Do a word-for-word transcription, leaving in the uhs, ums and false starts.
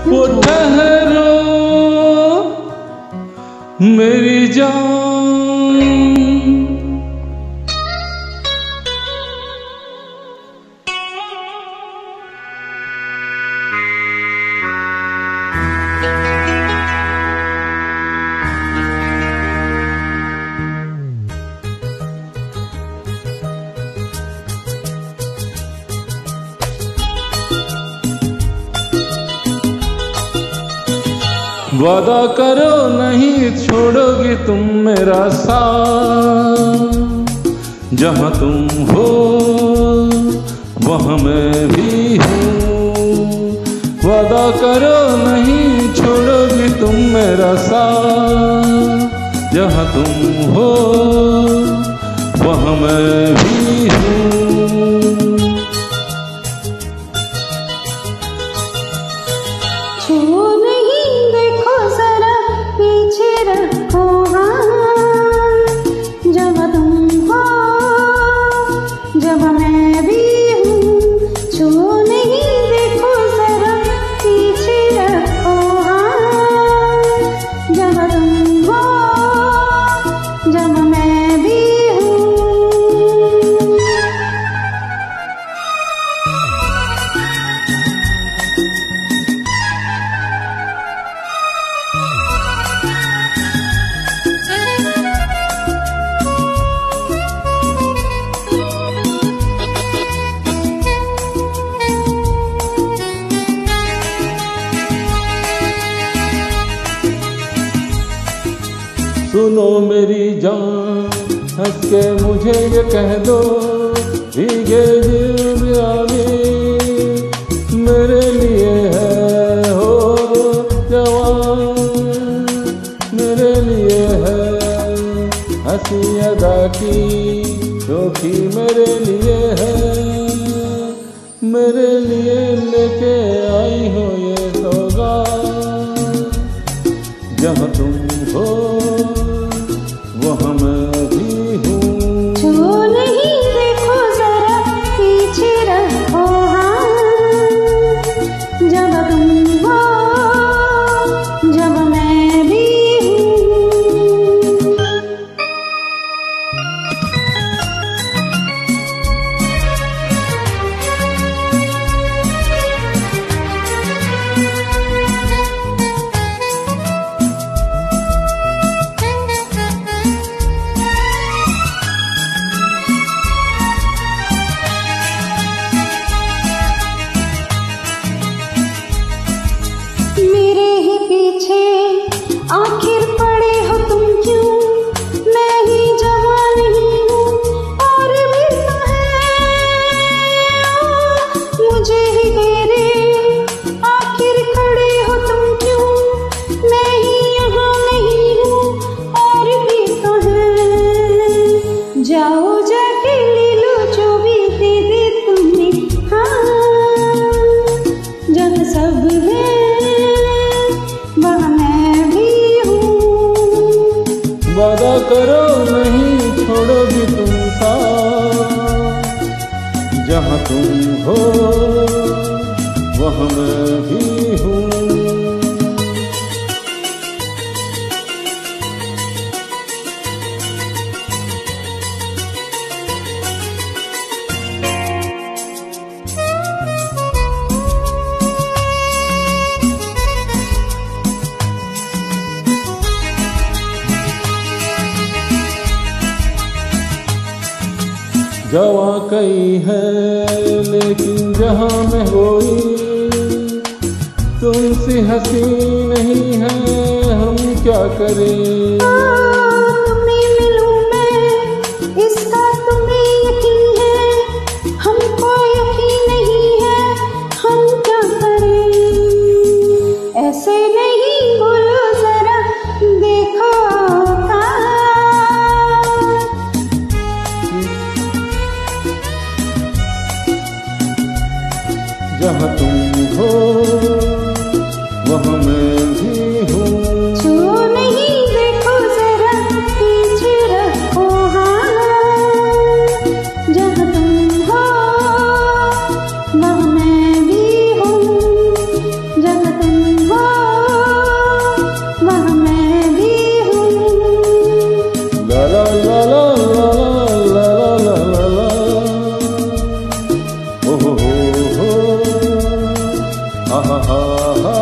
वो ठहरो मेरी जान। वादा करो नहीं छोड़ोगी तुम मेरा साथ, जहाँ तुम हो वहाँ मैं भी हूँ। वादा करो नहीं छोड़ोगी तुम मेरा साथ, जहाँ तुम हो वहाँ मैं भी हूँ। छो नहीं देखो जरा पीछे रखो हाथ, जब तुम हो जब मैं भी हूँ। छो नहीं देखो जरा पीछे रखो हाथ, जब तुम हो जब मैं भी हूँ। सुनो मेरी जान, हंस के मुझे ये कह दो, भीगे जिंदगी मेरे लिए है हो जवान, मेरे लिए है हंसी अदा की जो कि मेरे लिए है, मेरे लिए लेके आई हो ये सौगात। जहाँ तुम हो वहाँ मैं भी हूँ। छो नहीं देखो जरा पीछे रखो हाथ, जब तुम हो जब मैं भी हूँ। मेरे ही पीछे आखिर पड़े हो तुम क्यों, मैं ही जवां नहीं हूँ और भी तो है मुझे ही घेरे, आखिर खड़े हो तुम क्यों, मैं ही यहाँ नहीं हूँ और भी तो है। जाओ जाके ले लो जो भी दे दे तुमने, हाँ जहाँ सब है वहाँ मैं भी हूँ। वादा करो नहीं छोड़ोगी तुम साथ, जहाँ तुम हो वहाँ मैं भी हूँ। जवां कई है लेकिन जहां में कोई तुमसे हंसी नहीं है, हम क्या करें। तुम्हें मिलूं मैं इसका तुम्हें यकीन है, हमको यकीन नहीं है हम क्या करें। ऐसे नहीं बोलो जरा देखो जहाँ तुम हो वहाँ मैं भी हूँ। छो नहीं देखो जरा पीछे रखो हाथ, जहाँ तुम हो वहाँ मैं भी हूँ, जहाँ तुम हा